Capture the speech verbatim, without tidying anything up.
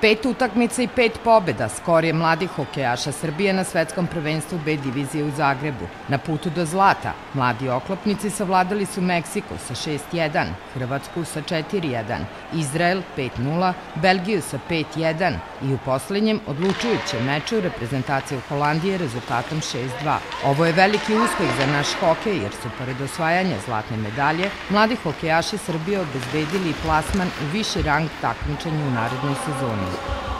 Pet utakmica i pet pobjeda skor je mladih hokejaša Srbije na svetskom prvenstvu B divizije u Zagrebu. Na putu do zlata, mladi oklopnici savladali su Meksiko sa šest jedan, Hrvatsku sa četiri jedan, Izrael pet nula, Belgiju sa pet jedan i u poslednjem odlučujućem meču reprezentaciju Holandije rezultatom šest dva. Ovo je veliki uspeh za naš hokej jer su pored osvajanja zlatne medalje mladi hokejaši Srbije obezbedili i plasman u viši rang takmičenja u narednoj sezoni.